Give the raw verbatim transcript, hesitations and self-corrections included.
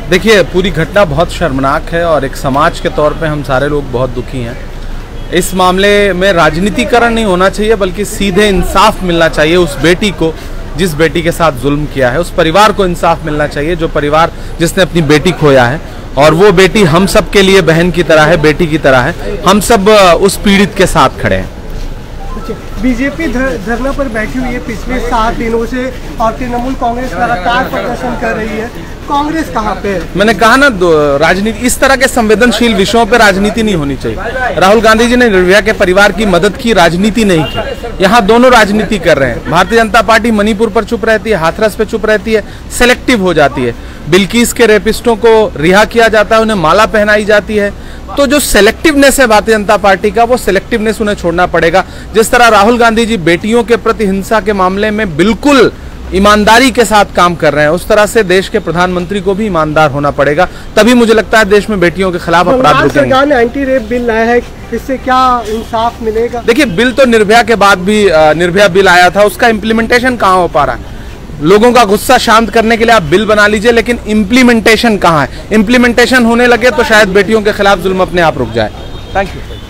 देखिए, पूरी घटना बहुत शर्मनाक है और एक समाज के तौर पे हम सारे लोग बहुत दुखी हैं। इस मामले में राजनीतिकरण नहीं होना चाहिए, बल्कि सीधे इंसाफ मिलना चाहिए उस बेटी को जिस बेटी के साथ जुल्म किया है, उस परिवार को इंसाफ मिलना चाहिए जो परिवार जिसने अपनी बेटी खोया है। और वो बेटी हम सब के लिए बहन की तरह है, बेटी की तरह है। हम सब उस पीड़ित के साथ खड़े हैं। बीजेपी धरना पर बैठी हुई है पिछले सात दिनों से और तृणमूल कांग्रेस लगातार प्रदर्शन कर रही है। कांग्रेस कहाँ पे है? मैंने कहा ना, राजनीति इस तरह के संवेदनशील विषयों पे राजनीति नहीं होनी चाहिए। राहुल गांधी जी ने निर्भया के परिवार की मदद की, राजनीति नहीं की। यहाँ दोनों राजनीति कर रहे हैं। भारतीय जनता पार्टी मणिपुर पर चुप रहती है, हाथरस पे चुप रहती है, सेलेक्टिव हो जाती है। बिल्किस के रेपिस्टों को रिहा किया जाता है, उन्हें माला पहनाई जाती है। तो जो सेलेक्टिवनेस है भारतीय जनता पार्टी का, वो सेलेक्टिवनेस उन्हें छोड़ना पड़ेगा। जिस तरह राहुल गांधी जी बेटियों के प्रति हिंसा के मामले में बिल्कुल ईमानदारी के साथ काम कर रहे हैं, उस तरह से देश के प्रधानमंत्री को भी ईमानदार होना पड़ेगा। तभी मुझे लगता है देश में बेटियों के खिलाफ अपराध रुकेंगे। सरकार ने एंटी रेप बिल लाया है, इससे क्या इंसाफ मिलेगा? देखिए, बिल तो निर्भया के बाद भी निर्भया बिल आया था, उसका इम्प्लीमेंटेशन कहाँ हो पा रहा है? लोगों का गुस्सा शांत करने के लिए आप बिल बना लीजिए, लेकिन इम्प्लीमेंटेशन कहाँ है? इम्प्लीमेंटेशन होने लगे तो शायद बेटियों के खिलाफ जुल्म अपने आप रुक जाए। Thank you.